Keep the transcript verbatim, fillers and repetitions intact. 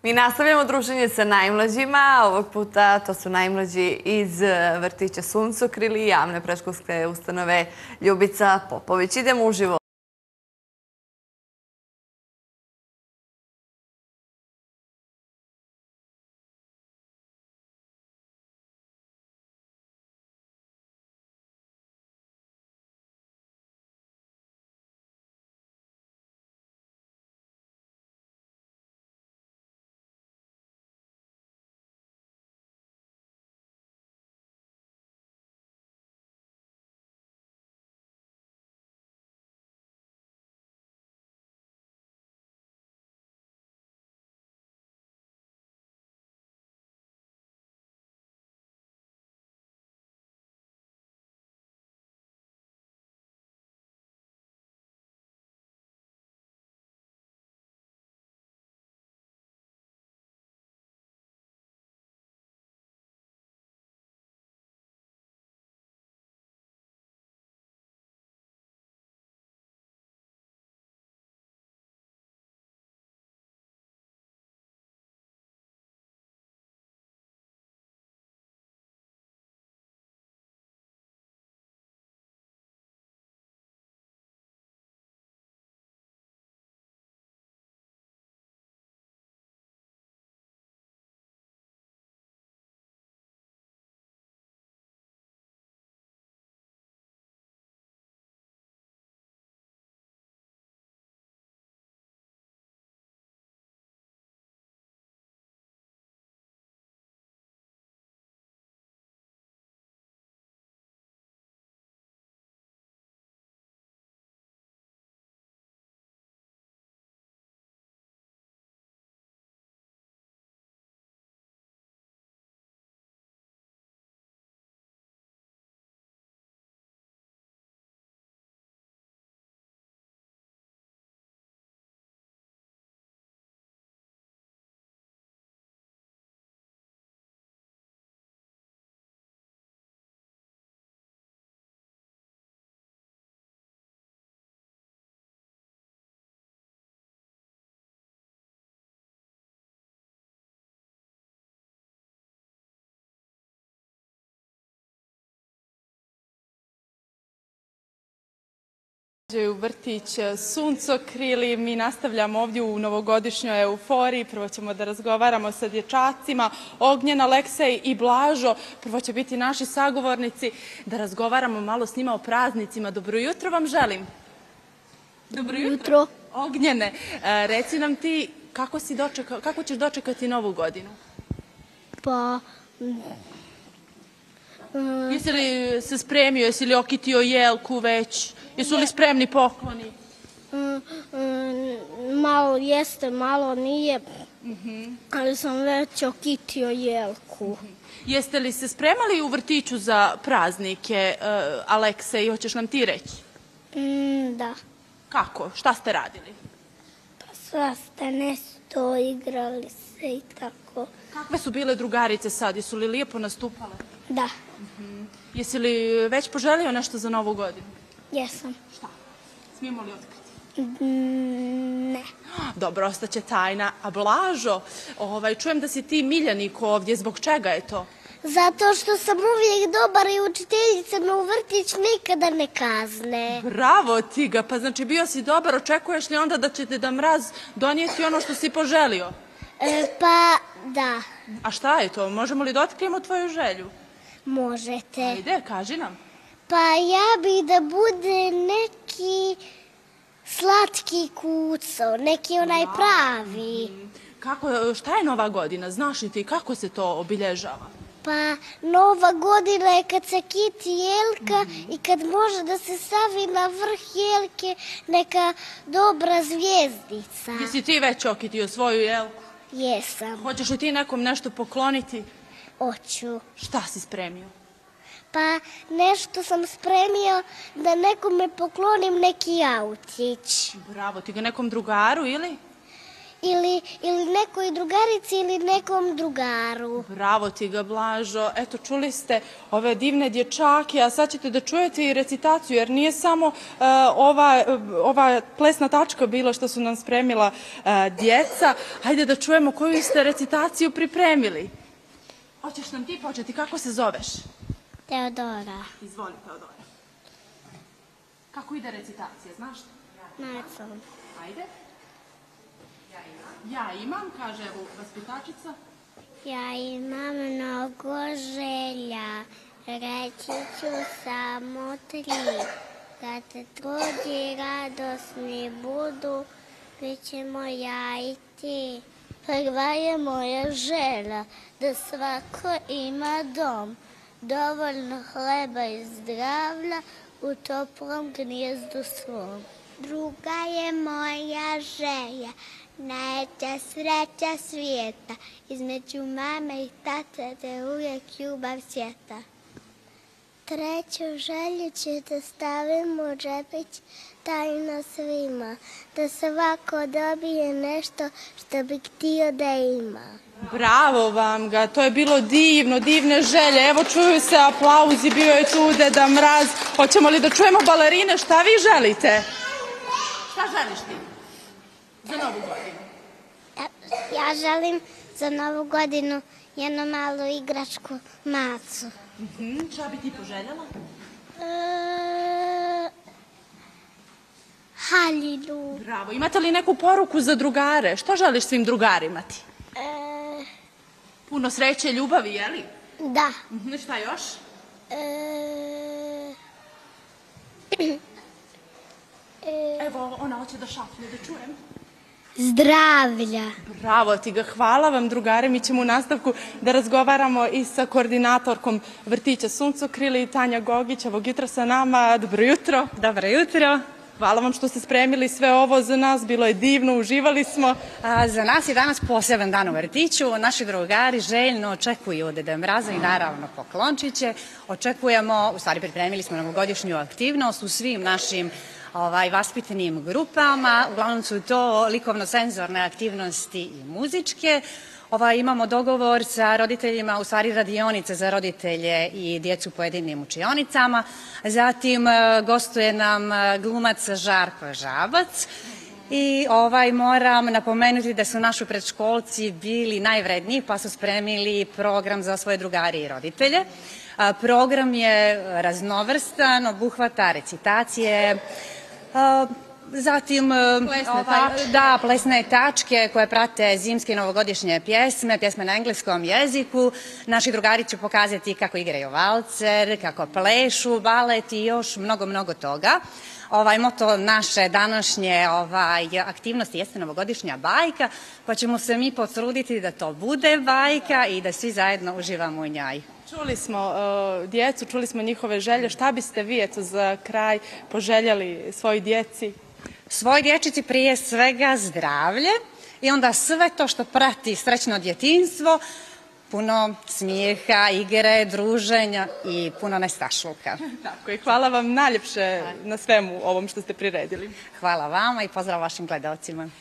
Mi nastavljamo druženje sa najmlađima, ovog puta to su najmlađi iz vrtića Suncokrili i javne predškolske ustanove Ljubica Popović. Idemo uživo. U vrtić Suncokrili. Mi nastavljamo ovdje u novogodišnjoj euforiji. Prvo ćemo da razgovaramo sa dječacima. Ognjen, Aleksej i Blažo. Prvo će biti naši sagovornici. Da razgovaramo malo s njima o praznicima. Dobro jutro vam želim. Dobro jutro. Ognjene, reci nam ti kako, si dočeka, kako ćeš dočekati novu godinu? Pa... Jesi li se spremio, jesi li okitio jelku već? Jesu li spremni pokloni? Malo jeste, malo nije, ali sam već okitio jelku. Jeste li se spremali u vrtiću za praznike, Aleksej, hoćeš nam ti reći? Da. Kako? Šta ste radili? Pa sva ste nešto, igrali se i tako. Kakve su bile drugarice sad? Jesu li lijepo nastupale? Da. Jesi li već poželio nešto za novu godinu? Jesam. Šta? Smijemo li otkriti? Ne. Dobro, ostaće tajna. A Blažo, ovaj, čujem da si ti miljenik ovdje. Zbog čega je to? Zato što sam uvijek dobar i učiteljica me u vrtić nikada ne kazne. Bravo ti ga, pa znači bio si dobar, očekuješ li onda da će te da mraz donijeti ono što si poželio? E, pa, da. A šta je to? Možemo li da otkrijemo tvoju želju? Možete. Ajde, kaži nam. Pa ja bi da bude neki slatki kuco, neki onaj pravi. Kako, šta je Nova godina? Znaš li ti kako se to obilježava? Pa Nova godina je kad se kiti jelka i kad može da se stavi na vrh jelke neka dobra zvijezdica. Jesi ti već okitio svoju jelku? Jesam. Hoćeš li ti nekom nešto pokloniti? Hoću. Šta si spremio? Pa nešto sam spremio da nekome poklonim neki autić. Bravo, ti ga nekom drugaru ili? ili, ili nekoj drugarici ili nekom drugaru. Bravo ti ga, Blažo. Eto, čuli ste ove divne dječake, a sad ćete da čujete i recitaciju, jer nije samo uh, ova, ova plesna tačka bila što su nam spremila uh, djeca. Hajde da čujemo koju ste recitaciju pripremili. Hoćeš nam ti početi? Kako se zoveš? Teodora. Izvoli, Teodora. Kako ide recitacija, znaš? Macom. Ajde. Ja imam, kaže evo vaspitačica. Ja imam mnogo želja, reći ću samo tri. Kad te trudi radosni budu, bit ćemo ja i ti. Prva je moja želja, da svako ima dom, dovoljno hleba i zdravlja u toplom gnijezdu svom. Druga je moja želja, najveća sreća svijeta, između mame i tate da uvijek ljubav sjeta. Treću želju ću da stavim u džepić tajno svima, da svako dobije nešto što bi htio da ima. Bravo vam ga, to je bilo divno, divne želje. Evo čuju se aplauzi, bio je tu Deda Mraz. Hoćemo li da čujemo balerine? Šta vi želite? Šta želiš ti za novu godinu? Ja, ja želim za novu godinu jednu malu igračku macu. Uh-huh. Šta bi ti poželjela? E, haljinu. Bravo. Imate li neku poruku za drugare? Što želiš svim drugarima ti? E, Puno sreće, ljubavi, je li? da. Uh-huh. Šta još? E, Evo, ona hoće da šapne, da čujem. Zdravlja. Bravo ti ga, hvala vam drugare. Mi ćemo u nastavku da razgovaramo i sa koordinatorkom vrtića Suncokrili, Tanja Gogić, ovog jutra sa nama. Dobro jutro. Dobro jutro. Hvala vam što ste spremili sve ovo za nas, bilo je divno, uživali smo. A, za nas je danas poseban dan u vrtiću. Naši drugari željno očekuju Deda Mraza i naravno poklončiće. Očekujemo, u stvari pripremili smo novogodišnju aktivnost u svim našim ovaj, vaspitanim grupama. Uglavnom su to likovno-senzorne aktivnosti i muzičke. Ovaj, imamo dogovor sa roditeljima, u stvari radionice za roditelje i djecu u pojedinim učionicama. Zatim gostuje nam glumac Žarko Žabac. I ovaj, moram napomenuti da su naši predškolci bili najvredniji pa su spremili program za svoje drugari i roditelje. A, program je raznovrstan, obuhvata recitacije, a, zatim Plesne ovaj, tačke. Da, plesne tačke koje prate zimske i novogodišnje pjesme, pjesme na engleskom jeziku. Naši drugari će pokazati kako igraju valcer, kako plešu, balet i još mnogo, mnogo toga. Ovaj, moto naše današnje ovaj, aktivnosti jeste novogodišnja bajka, pa ćemo se mi potruditi da to bude bajka i da svi zajedno uživamo u njoj. Čuli smo uh, djecu, čuli smo njihove želje. Šta biste vi eto za kraj poželjeli svojoj djeci? Svoj dječici prije svega zdravlje i onda sve to što prati srećno djetinjstvo, puno smijeha, igre, druženja i puno nestašluka. Tako i hvala vam najljepše na svemu ovom što ste priredili. Hvala vama i pozdrav vašim gledalcima.